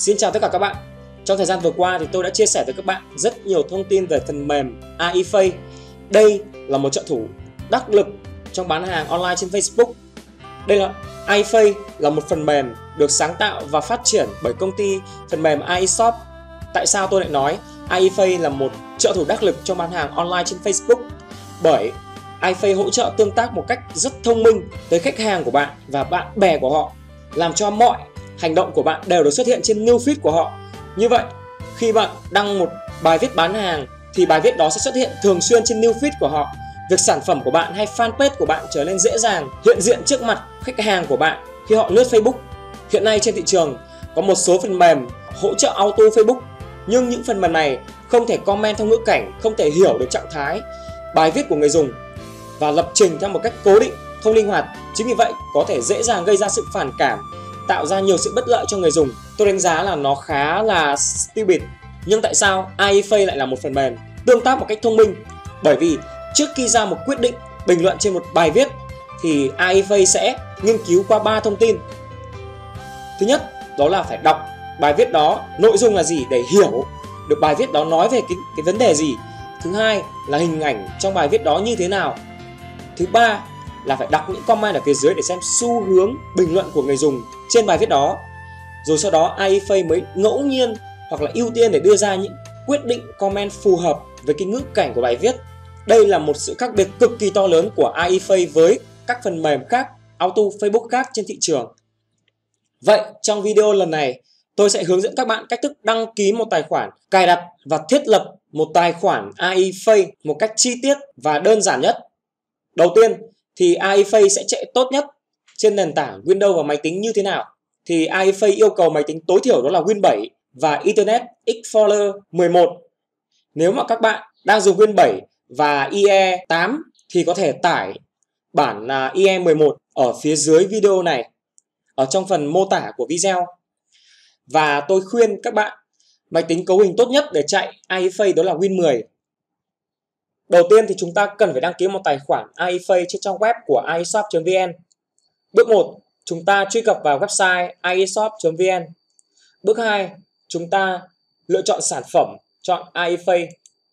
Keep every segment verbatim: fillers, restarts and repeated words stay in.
Xin chào tất cả các bạn. Trong thời gian vừa qua thì tôi đã chia sẻ với các bạn rất nhiều thông tin về phần mềm AIFACE. Đây là một trợ thủ đắc lực trong bán hàng online trên Facebook. Đây là AIFACE là một phần mềm được sáng tạo và phát triển bởi công ty phần mềm iShop. Tại sao tôi lại nói AIFACE là một trợ thủ đắc lực trong bán hàng online trên Facebook? Bởi AIFACE hỗ trợ tương tác một cách rất thông minh tới khách hàng của bạn và bạn bè của họ, làm cho mọi hành động của bạn đều được xuất hiện trên newsfeed của họ. Như vậy, khi bạn đăng một bài viết bán hàng thì bài viết đó sẽ xuất hiện thường xuyên trên newsfeed của họ. Việc sản phẩm của bạn hay fanpage của bạn trở nên dễ dàng hiện diện trước mặt khách hàng của bạn khi họ lướt Facebook. Hiện nay trên thị trường có một số phần mềm hỗ trợ auto Facebook, nhưng những phần mềm này không thể comment theo ngữ cảnh, không thể hiểu được trạng thái bài viết của người dùng và lập trình theo một cách cố định, không linh hoạt. Chính vì vậy có thể dễ dàng gây ra sự phản cảm, tạo ra nhiều sự bất lợi cho người dùng. Tôi đánh giá là nó khá là stupid. Nhưng tại sao AIFACE lại là một phần mềm tương tác một cách thông minh? Bởi vì trước khi ra một quyết định bình luận trên một bài viết thì AIFACE sẽ nghiên cứu qua ba thông tin. Thứ nhất, đó là phải đọc bài viết đó nội dung là gì để hiểu được bài viết đó nói về cái, cái vấn đề gì. Thứ hai là hình ảnh trong bài viết đó như thế nào. Thứ ba là phải đọc những comment ở phía dưới để xem xu hướng bình luận của người dùng trên bài viết đó. Rồi sau đó AIFACE mới ngẫu nhiên hoặc là ưu tiên để đưa ra những quyết định comment phù hợp với cái ngữ cảnh của bài viết. Đây là một sự khác biệt cực kỳ to lớn của AIFACE với các phần mềm khác, auto Facebook khác trên thị trường. Vậy trong video lần này tôi sẽ hướng dẫn các bạn cách thức đăng ký một tài khoản, cài đặt và thiết lập một tài khoản AIFACE một cách chi tiết và đơn giản nhất. Đầu tiên thì AIFACE sẽ chạy tốt nhất trên nền tảng Windows và máy tính như thế nào? Thì AIFACE yêu cầu máy tính tối thiểu đó là Win bảy và Internet Explorer mười một. Nếu mà các bạn đang dùng Win bảy và i e tám thì có thể tải bản i e mười một ở phía dưới video này, ở trong phần mô tả của video. Và tôi khuyên các bạn máy tính cấu hình tốt nhất để chạy AIFACE đó là Win mười. Đầu tiên thì chúng ta cần phải đăng ký một tài khoản AIFACE trên trang web của iShop chấm vn. Bước một, chúng ta truy cập vào website iShop chấm vn. Bước hai, chúng ta lựa chọn sản phẩm, chọn AIFACE.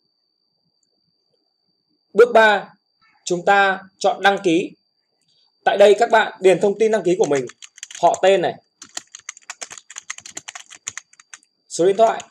Bước ba, chúng ta chọn đăng ký. Tại đây các bạn điền thông tin đăng ký của mình, họ tên này, số điện thoại,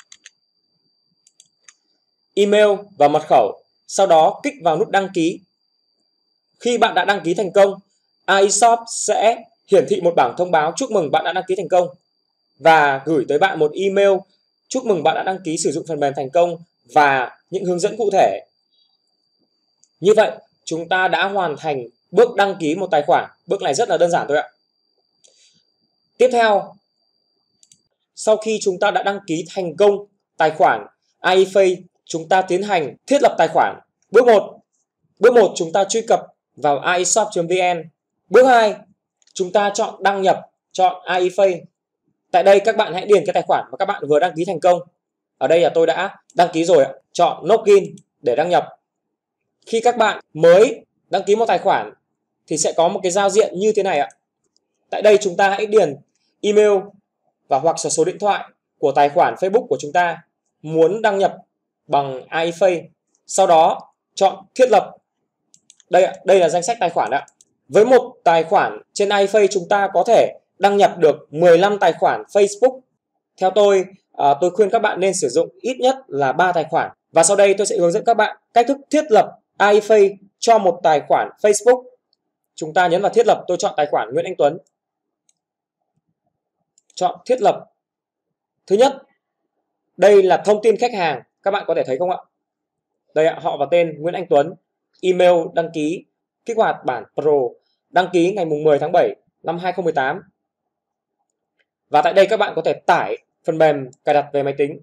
email và mật khẩu. Sau đó kích vào nút đăng ký. Khi bạn đã đăng ký thành công, iShop sẽ hiển thị một bảng thông báo chúc mừng bạn đã đăng ký thành công và gửi tới bạn một email chúc mừng bạn đã đăng ký sử dụng phần mềm thành công và những hướng dẫn cụ thể. Như vậy, chúng ta đã hoàn thành bước đăng ký một tài khoản. Bước này rất là đơn giản thôi ạ. Tiếp theo, sau khi chúng ta đã đăng ký thành công tài khoản AIFACE, chúng ta tiến hành thiết lập tài khoản. Bước một, Bước một chúng ta truy cập vào iShop chấm vn. Bước hai, chúng ta chọn đăng nhập, chọn AIFACE. Tại đây các bạn hãy điền cái tài khoản mà các bạn vừa đăng ký thành công. Ở đây là tôi đã đăng ký rồi ạ. Chọn Login để đăng nhập. Khi các bạn mới đăng ký một tài khoản thì sẽ có một cái giao diện như thế này ạ. Tại đây chúng ta hãy điền email và hoặc số điện thoại của tài khoản Facebook của chúng ta muốn đăng nhập bằng AIFACE. Sau đó chọn thiết lập. Đây ạ, đây là danh sách tài khoản ạ. Với một tài khoản trên AIFACE chúng ta có thể đăng nhập được mười lăm tài khoản Facebook. Theo tôi, à, tôi khuyên các bạn nên sử dụng ít nhất là ba tài khoản. Và sau đây tôi sẽ hướng dẫn các bạn cách thức thiết lập AIFACE cho một tài khoản Facebook. Chúng ta nhấn vào thiết lập, tôi chọn tài khoản Nguyễn Anh Tuấn. Chọn thiết lập. Thứ nhất, đây là thông tin khách hàng, các bạn có thể thấy không ạ? Đây ạ, họ và tên Nguyễn Anh Tuấn, email đăng ký, kích hoạt bản Pro, đăng ký ngày mười tháng bảy năm hai nghìn không trăm mười tám. Và tại đây các bạn có thể tải phần mềm cài đặt về máy tính.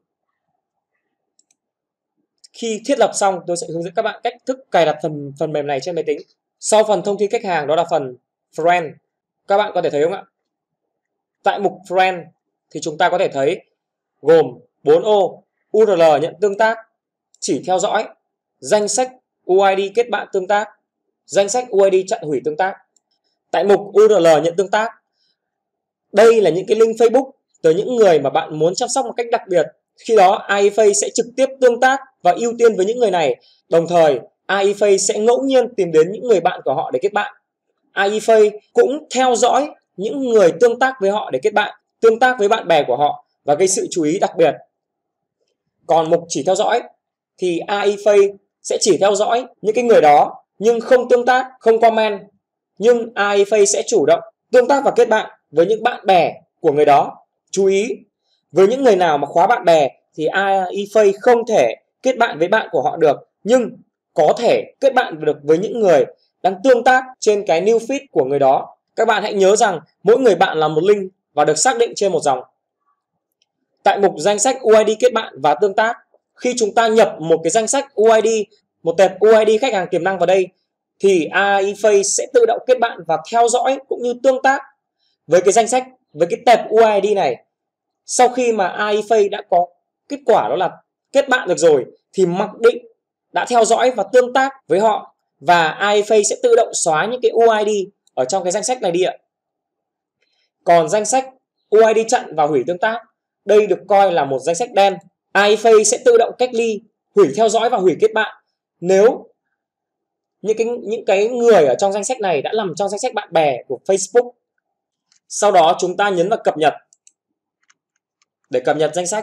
Khi thiết lập xong, tôi sẽ hướng dẫn các bạn cách thức cài đặt phần, phần mềm này trên máy tính. Sau phần thông tin khách hàng đó là phần Friend. Các bạn có thể thấy không ạ? Tại mục Friend thì chúng ta có thể thấy gồm bốn ô: u rờ lờ nhận tương tác, chỉ theo dõi, danh sách u i đê kết bạn tương tác, danh sách u i đê chặn hủy tương tác. Tại mục u rờ lờ nhận tương tác, đây là những cái link Facebook tới những người mà bạn muốn chăm sóc một cách đặc biệt. Khi đó iFace sẽ trực tiếp tương tác và ưu tiên với những người này. Đồng thời iFace sẽ ngẫu nhiên tìm đến những người bạn của họ để kết bạn. iFace cũng theo dõi những người tương tác với họ để kết bạn, tương tác với bạn bè của họ và gây sự chú ý đặc biệt. Còn mục chỉ theo dõi thì iFace sẽ chỉ theo dõi những cái người đó nhưng không tương tác, không comment. Nhưng iFace sẽ chủ động tương tác và kết bạn với những bạn bè của người đó. Chú ý, với những người nào mà khóa bạn bè thì iFace không thể kết bạn với bạn của họ được, nhưng có thể kết bạn được với những người đang tương tác trên cái new feed của người đó. Các bạn hãy nhớ rằng mỗi người bạn là một link và được xác định trên một dòng. Tại mục danh sách u i đê kết bạn và tương tác, khi chúng ta nhập một cái danh sách u i đê, một tệp u i đê khách hàng tiềm năng vào đây, thì iFace sẽ tự động kết bạn và theo dõi cũng như tương tác với cái danh sách, với cái tệp u i đê này. Sau khi mà iFace đã có kết quả đó là kết bạn được rồi thì mặc định đã theo dõi và tương tác với họ, và iFace sẽ tự động xóa những cái u i đê ở trong cái danh sách này đi ạ. Còn danh sách u i đê chặn và hủy tương tác, đây được coi là một danh sách đen. iFace sẽ tự động cách ly, hủy theo dõi và hủy kết bạn nếu những cái, những cái người ở trong danh sách này đã nằm trong danh sách bạn bè của Facebook. Sau đó chúng ta nhấn vào cập nhật để cập nhật danh sách.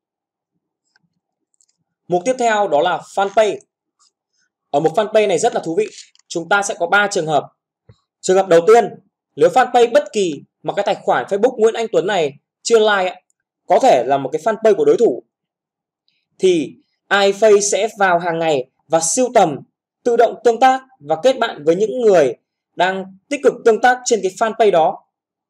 Mục tiếp theo đó là fanpage. Ở mục fanpage này rất là thú vị. Chúng ta sẽ có ba trường hợp. Trường hợp đầu tiên, nếu fanpage bất kỳ mà cái tài khoản Facebook Nguyễn Anh Tuấn này chưa like, có thể là một cái fanpage của đối thủ, thì iFace sẽ vào hàng ngày và sưu tầm, tự động tương tác và kết bạn với những người đang tích cực tương tác trên cái fanpage đó.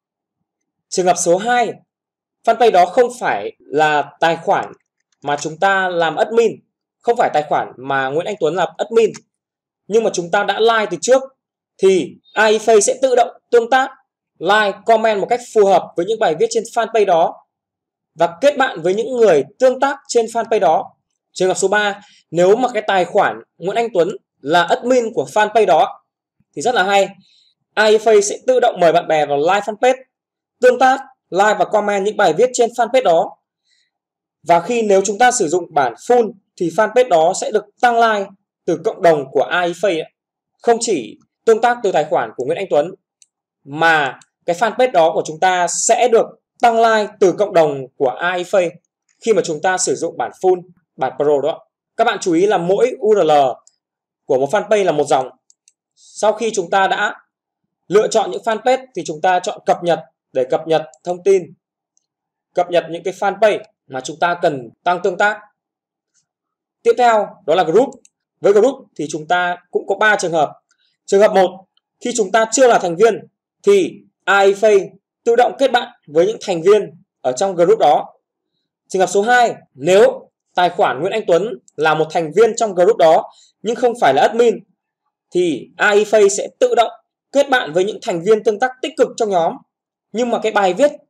Trường hợp số hai, fanpage đó không phải là tài khoản mà chúng ta làm admin, không phải tài khoản mà Nguyễn Anh Tuấn làm admin, nhưng mà chúng ta đã like từ trước, thì iFace sẽ tự động tương tác, like, comment một cách phù hợp với những bài viết trên fanpage đó và kết bạn với những người tương tác trên fanpage đó. Trường hợp số ba, nếu mà cái tài khoản Nguyễn Anh Tuấn là admin của fanpage đó thì rất là hay. iFace sẽ tự động mời bạn bè vào like fanpage, tương tác, like và comment những bài viết trên fanpage đó. Và khi nếu chúng ta sử dụng bản full thì fanpage đó sẽ được tăng like từ cộng đồng của iFace. Không chỉ tương tác từ tài khoản của Nguyễn Anh Tuấn, mà cái fanpage đó của chúng ta sẽ được tăng like từ cộng đồng của iFace khi mà chúng ta sử dụng bản full, bản pro đó. Các bạn chú ý là mỗi u rờ lờ của một fanpage là một dòng. Sau khi chúng ta đã lựa chọn những fanpage thì chúng ta chọn cập nhật để cập nhật thông tin, cập nhật những cái fanpage mà chúng ta cần tăng tương tác. Tiếp theo đó là group. Với group thì chúng ta cũng có ba trường hợp. Trường hợp một, khi chúng ta chưa là thành viên thì iFace tự động kết bạn với những thành viên ở trong group đó. Trường hợp số hai, nếu tài khoản Nguyễn Anh Tuấn là một thành viên trong group đó nhưng không phải là admin, thì iFace sẽ tự động kết bạn với những thành viên tương tác tích cực trong nhóm, nhưng mà cái bài viết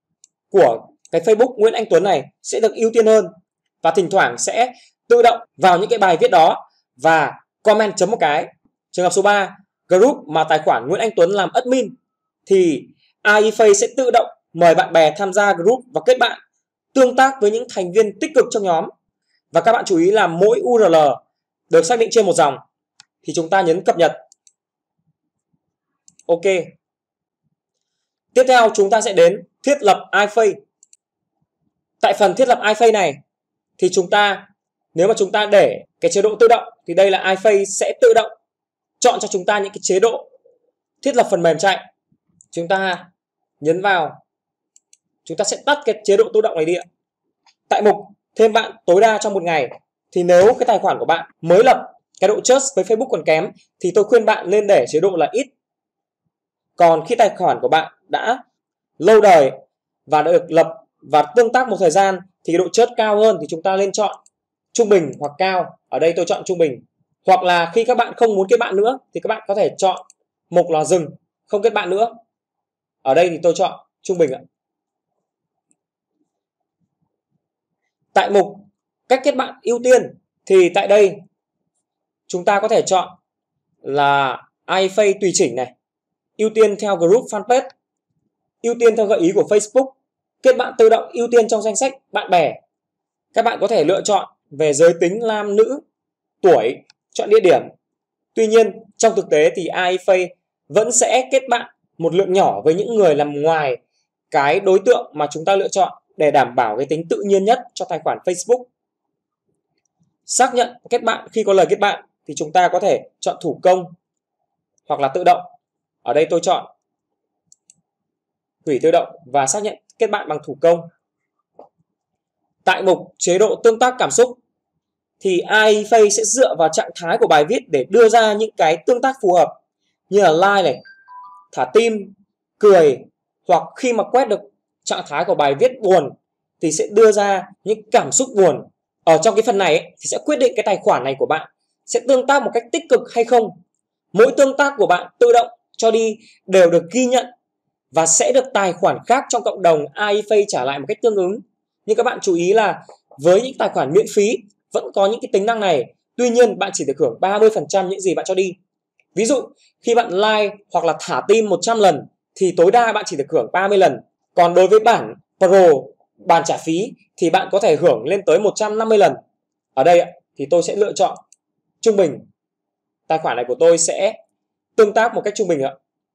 của cái Facebook Nguyễn Anh Tuấn này sẽ được ưu tiên hơn, và thỉnh thoảng sẽ tự động vào những cái bài viết đó và comment chấm một cái. Trường hợp số ba, group mà tài khoản Nguyễn Anh Tuấn làm admin thì iFace sẽ tự động mời bạn bè tham gia group và kết bạn, tương tác với những thành viên tích cực trong nhóm. Và các bạn chú ý là mỗi u rờ lờ được xác định trên một dòng, thì chúng ta nhấn cập nhật. Ok. Tiếp theo chúng ta sẽ đến thiết lập iFace. Tại phần thiết lập iFace này thì chúng ta, nếu mà chúng ta để cái chế độ tự động thì đây là iFace sẽ tự động chọn cho chúng ta những cái chế độ thiết lập phần mềm chạy. Chúng ta nhấn vào, chúng ta sẽ tắt cái chế độ tự động này đi ạ. Tại mục thêm bạn tối đa trong một ngày thì nếu cái tài khoản của bạn mới lập, cái độ trust với Facebook còn kém thì tôi khuyên bạn nên để chế độ là ít. Còn khi tài khoản của bạn đã lâu đời và đã được lập và tương tác một thời gian thì cái độ trust cao hơn thì chúng ta nên chọn trung bình hoặc cao. Ở đây tôi chọn trung bình. Hoặc là khi các bạn không muốn kết bạn nữa thì các bạn có thể chọn mục là dừng, không kết bạn nữa. Ở đây thì tôi chọn trung bình ạ. Tại mục cách kết bạn ưu tiên thì tại đây chúng ta có thể chọn là iFace tùy chỉnh này, ưu tiên theo group fanpage, ưu tiên theo gợi ý của Facebook, kết bạn tự động ưu tiên trong danh sách bạn bè. Các bạn có thể lựa chọn về giới tính nam nữ, tuổi, chọn địa điểm. Tuy nhiên, trong thực tế thì iFace vẫn sẽ kết bạn một lượng nhỏ với những người nằm ngoài cái đối tượng mà chúng ta lựa chọn để đảm bảo cái tính tự nhiên nhất cho tài khoản Facebook. Xác nhận kết bạn khi có lời kết bạn thì chúng ta có thể chọn thủ công hoặc là tự động. Ở đây tôi chọn hủy tự động và xác nhận kết bạn bằng thủ công. Tại mục chế độ tương tác cảm xúc thì iFace sẽ dựa vào trạng thái của bài viết để đưa ra những cái tương tác phù hợp như là like này, thả tim, cười, hoặc khi mà quét được trạng thái của bài viết buồn thì sẽ đưa ra những cảm xúc buồn. Ở trong cái phần này ấy, thì sẽ quyết định cái tài khoản này của bạn sẽ tương tác một cách tích cực hay không. Mỗi tương tác của bạn tự động cho đi đều được ghi nhận và sẽ được tài khoản khác trong cộng đồng iFace trả lại một cách tương ứng. Nhưng các bạn chú ý là với những tài khoản miễn phí vẫn có những cái tính năng này. Tuy nhiên bạn chỉ được hưởng ba mươi phần trăm những gì bạn cho đi. Ví dụ khi bạn like hoặc là thả tim một trăm lần thì tối đa bạn chỉ được hưởng ba mươi lần. Còn đối với bản Pro, bản trả phí thì bạn có thể hưởng lên tới một trăm năm mươi lần. Ở đây thì tôi sẽ lựa chọn trung bình. Tài khoản này của tôi sẽ tương tác một cách trung bình ạ.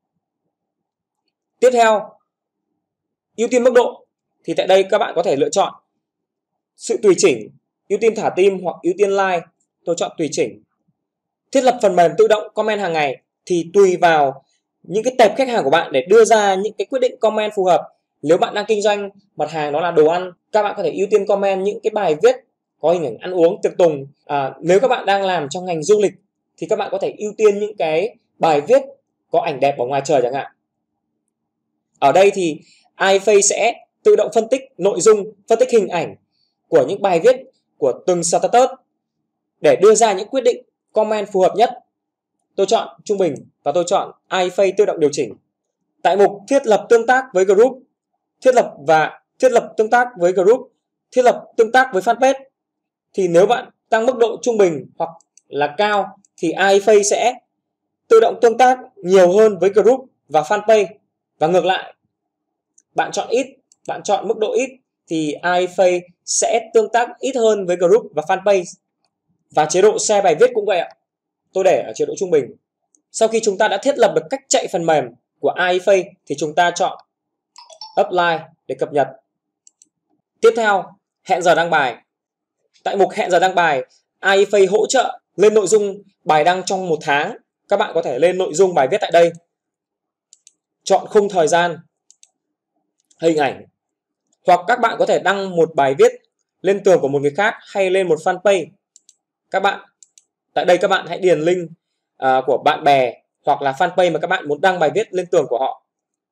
Tiếp theo, ưu tiên mức độ thì tại đây các bạn có thể lựa chọn sự tùy chỉnh, ưu tiên thả tim hoặc ưu tiên like. Tôi chọn tùy chỉnh. Thiết lập phần mềm tự động comment hàng ngày thì tùy vào những cái tệp khách hàng của bạn để đưa ra những cái quyết định comment phù hợp. Nếu bạn đang kinh doanh mặt hàng đó là đồ ăn, các bạn có thể ưu tiên comment những cái bài viết có hình ảnh ăn uống, tiệc tùng. À, nếu các bạn đang làm trong ngành du lịch thì các bạn có thể ưu tiên những cái bài viết có ảnh đẹp ở ngoài trời chẳng hạn. Ở đây thì iFace sẽ tự động phân tích nội dung, phân tích hình ảnh của những bài viết của từng status để đưa ra những quyết định comment phù hợp nhất. Tôi chọn trung bình và tôi chọn iFace tự động điều chỉnh. Tại mục thiết lập tương tác với group, thiết lập và thiết lập tương tác với group, thiết lập tương tác với fanpage thì nếu bạn tăng mức độ trung bình hoặc là cao thì iFace sẽ tự động tương tác nhiều hơn với group và fanpage, và ngược lại. Bạn chọn ít, bạn chọn mức độ ít thì iFace sẽ tương tác ít hơn với group và fanpage. Và chế độ share bài viết cũng vậy ạ. Tôi để ở chế độ trung bình. Sau khi chúng ta đã thiết lập được cách chạy phần mềm của iFace thì chúng ta chọn Apply để cập nhật. Tiếp theo, hẹn giờ đăng bài. Tại mục hẹn giờ đăng bài, iFace hỗ trợ lên nội dung bài đăng trong một tháng. Các bạn có thể lên nội dung bài viết tại đây. Chọn khung thời gian, hình ảnh. Hoặc các bạn có thể đăng một bài viết lên tường của một người khác hay lên một fanpage. Các bạn, tại đây các bạn hãy điền link uh, của bạn bè hoặc là fanpage mà các bạn muốn đăng bài viết lên tường của họ.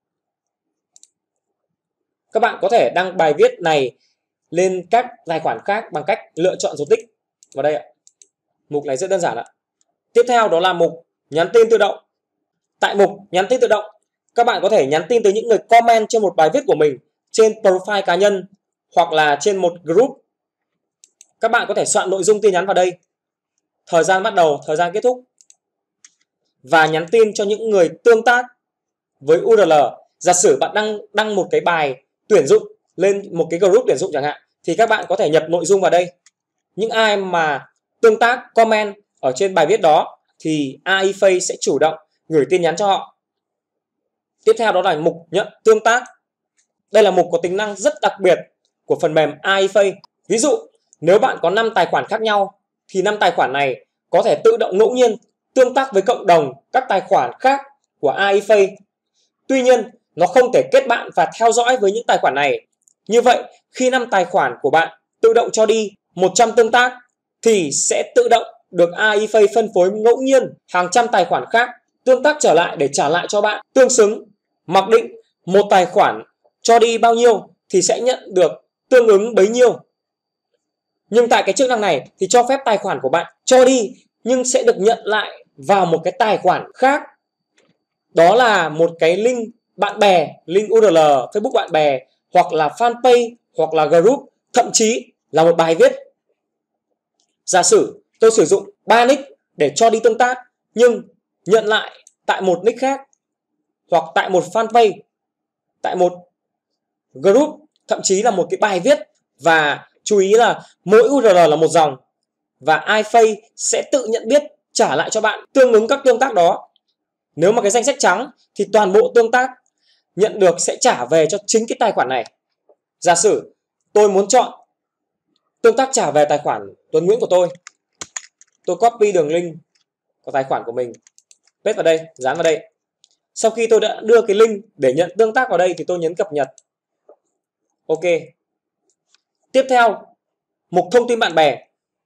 Các bạn có thể đăng bài viết này lên các tài khoản khác bằng cách lựa chọn dấu tích vào đây ạ. Mục này rất đơn giản ạ. Tiếp theo đó là mục nhắn tin tự động. Tại mục nhắn tin tự động, các bạn có thể nhắn tin tới những người comment trên một bài viết của mình trên profile cá nhân hoặc là trên một group. Các bạn có thể soạn nội dung tin nhắn vào đây, thời gian bắt đầu, thời gian kết thúc, và nhắn tin cho những người tương tác với u rờ lờ. Giả sử bạn đăng đăng một cái bài tuyển dụng lên một cái group tuyển dụng chẳng hạn, thì các bạn có thể nhập nội dung vào đây. Những ai mà tương tác, comment ở trên bài viết đó thì iFace sẽ chủ động gửi tin nhắn cho họ. Tiếp theo đó là mục nhận tương tác. Đây là mục có tính năng rất đặc biệt của phần mềm iFace. Ví dụ, nếu bạn có năm tài khoản khác nhau thì năm tài khoản này có thể tự động ngẫu nhiên tương tác với cộng đồng các tài khoản khác của iFace. Tuy nhiên, nó không thể kết bạn và theo dõi với những tài khoản này. Như vậy, khi năm tài khoản của bạn tự động cho đi một trăm tương tác thì sẽ tự động được iFace phân phối ngẫu nhiên hàng trăm tài khoản khác tương tác trở lại để trả lại cho bạn tương xứng. Mặc định một tài khoản cho đi bao nhiêu thì sẽ nhận được tương ứng bấy nhiêu. Nhưng tại cái chức năng này thì cho phép tài khoản của bạn cho đi nhưng sẽ được nhận lại vào một cái tài khoản khác. Đó là một cái link bạn bè, link u rờ lờ, Facebook bạn bè, hoặc là fanpage, hoặc là group, thậm chí là một bài viết. Giả sử tôi sử dụng ba nick để cho đi tương tác nhưng nhận lại tại một nick khác, hoặc tại một fanpage, tại một group thậm chí là một cái bài viết. Và chú ý là mỗi u rờ lờ là một dòng, và iFace sẽ tự nhận biết trả lại cho bạn tương ứng các tương tác đó. Nếu mà cái danh sách trắng thì toàn bộ tương tác nhận được sẽ trả về cho chính cái tài khoản này. Giả sử tôi muốn chọn tương tác trả về tài khoản Tuấn Nguyễn của tôi, tôi copy đường link của tài khoản của mình, paste vào đây, dán vào đây. Sau khi tôi đã đưa cái link để nhận tương tác vào đây thì tôi nhấn cập nhật. Ok. Tiếp theo, mục thông tin bạn bè.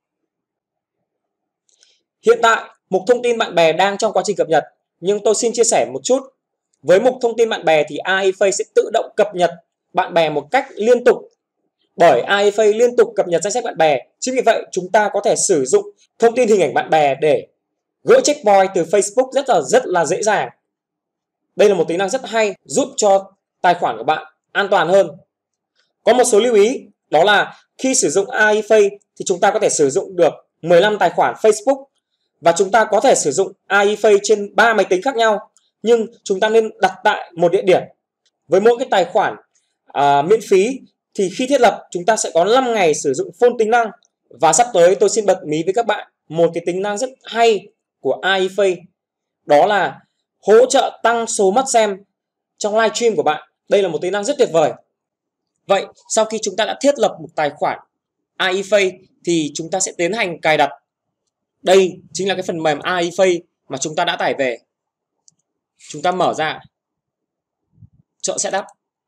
Hiện tại, mục thông tin bạn bè đang trong quá trình cập nhật, nhưng tôi xin chia sẻ một chút. Với mục thông tin bạn bè thì iFace sẽ tự động cập nhật bạn bè một cách liên tục, bởi iFace liên tục cập nhật danh sách bạn bè. Chính vì vậy, chúng ta có thể sử dụng thông tin hình ảnh bạn bè để gỡ checkpoint từ Facebook rất là rất là dễ dàng. Đây là một tính năng rất hay, giúp cho tài khoản của bạn an toàn hơn. Có một số lưu ý, đó là khi sử dụng iFace thì chúng ta có thể sử dụng được mười lăm tài khoản Facebook, và chúng ta có thể sử dụng iFace trên ba máy tính khác nhau, nhưng chúng ta nên đặt tại một địa điểm. Với mỗi cái tài khoản à, miễn phí thì khi thiết lập chúng ta sẽ có năm ngày sử dụng full tính năng. Và sắp tới tôi xin bật mí với các bạn một cái tính năng rất hay của iFace, đó là hỗ trợ tăng số mắt xem trong livestream của bạn. Đây là một tính năng rất tuyệt vời. Vậy sau khi chúng ta đã thiết lập một tài khoản iFace thì chúng ta sẽ tiến hành cài đặt. Đây chính là cái phần mềm iFace mà chúng ta đã tải về. Chúng ta mở ra, chọn setup.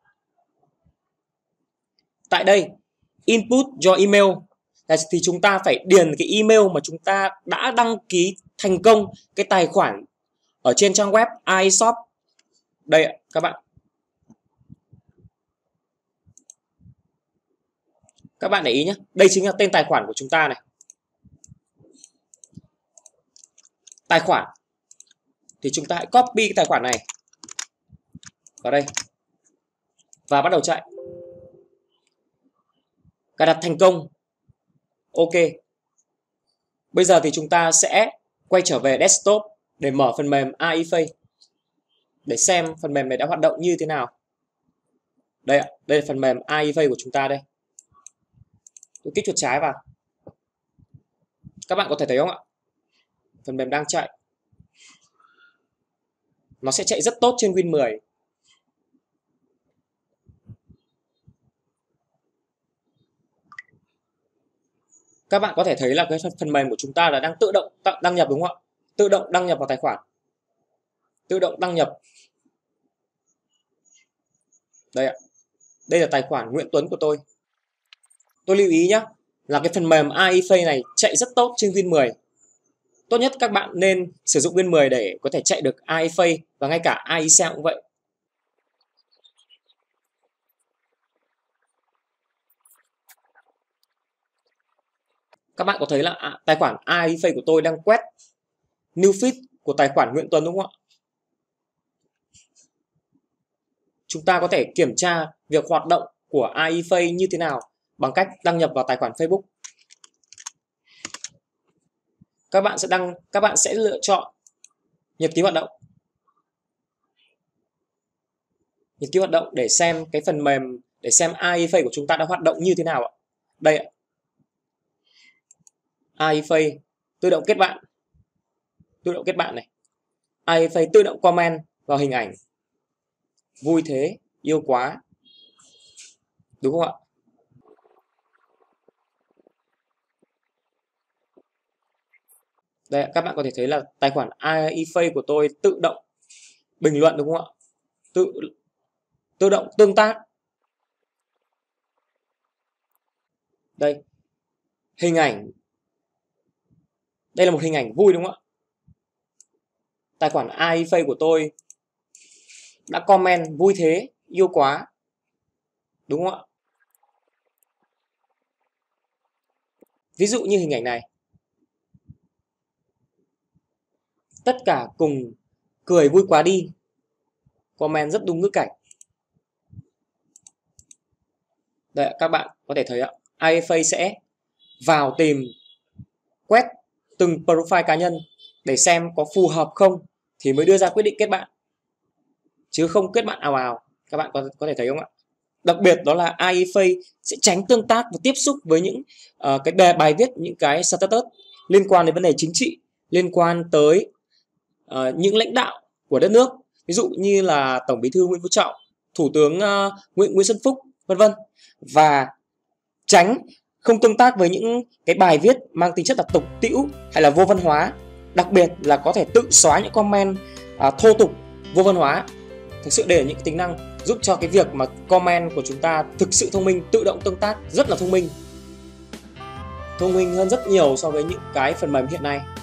Tại đây, input your email thì chúng ta phải điền cái email mà chúng ta đã đăng ký thành công cái tài khoản ở trên trang web iShop. Đây ạ, các bạn. Các bạn để ý nhé, đây chính là tên tài khoản của chúng ta này. Tài khoản thì chúng ta hãy copy cái tài khoản này vào đây và bắt đầu chạy. Cài đặt thành công. Ok. Bây giờ thì chúng ta sẽ quay trở về desktop để mở phần mềm iFace để xem phần mềm này đã hoạt động như thế nào. Đây ạ, đây là phần mềm iFace của chúng ta đây. Tôi kích chuột trái vào. Các bạn có thể thấy không ạ? Phần mềm đang chạy. Nó sẽ chạy rất tốt trên Win mười. Các bạn có thể thấy là cái phần mềm của chúng ta là đang tự động đăng nhập, đúng không ạ? Tự động đăng nhập vào tài khoản. Tự động đăng nhập. Đây ạ. Đây là tài khoản Nguyễn Tuấn của tôi. Tôi lưu ý nhé, là cái phần mềm iFace này chạy rất tốt trên Win mười. Tốt nhất các bạn nên sử dụng Win mười để có thể chạy được iFace và ngay cả iXell cũng vậy. Các bạn có thấy là tài khoản iFace của tôi đang quét new feed của tài khoản Nguyễn Tuấn, đúng không ạ? Chúng ta có thể kiểm tra việc hoạt động của iFace như thế nào bằng cách đăng nhập vào tài khoản Facebook. Các bạn sẽ đăng, các bạn sẽ lựa chọn nhật ký hoạt động. Nhật ký hoạt động để xem cái phần mềm, để xem iFace của chúng ta đã hoạt động như thế nào ạ. Đây ạ. iFace tự động kết bạn. Tự động kết bạn này. iFace tự động comment vào hình ảnh. Vui thế, yêu quá. Đúng không ạ? Đây, các bạn có thể thấy là tài khoản iFace của tôi tự động bình luận, đúng không ạ? Tự tự động tương tác. Đây. Hình ảnh. Đây là một hình ảnh vui, đúng không ạ? Tài khoản iFace của tôi đã comment vui thế, yêu quá. Đúng không ạ? Ví dụ như hình ảnh này. Tất cả cùng cười vui quá đi. Comment rất đúng ngữ cảnh. Đây, các bạn có thể thấy ạ, iFace sẽ vào tìm, quét từng profile cá nhân để xem có phù hợp không thì mới đưa ra quyết định kết bạn, chứ không kết bạn ào ào. Các bạn có, có thể thấy không ạ? Đặc biệt đó là a i Face sẽ tránh tương tác và tiếp xúc với những uh, cái bài, bài viết, những cái status liên quan đến vấn đề chính trị, liên quan tới uh, những lãnh đạo của đất nước, ví dụ như là Tổng Bí thư Nguyễn Phú Trọng, Thủ tướng uh, Nguyễn Nguyễn Xuân Phúc, vân vân. Và tránh không tương tác với những cái bài viết mang tính chất là tục tĩu hay là vô văn hóa. Đặc biệt là có thể tự xóa những comment uh, thô tục, vô văn hóa. Thực sự đây là những tính năng giúp cho cái việc mà comment của chúng ta thực sự thông minh, tự động tương tác, rất là thông minh. Thông minh hơn rất nhiều so với những cái phần mềm hiện nay.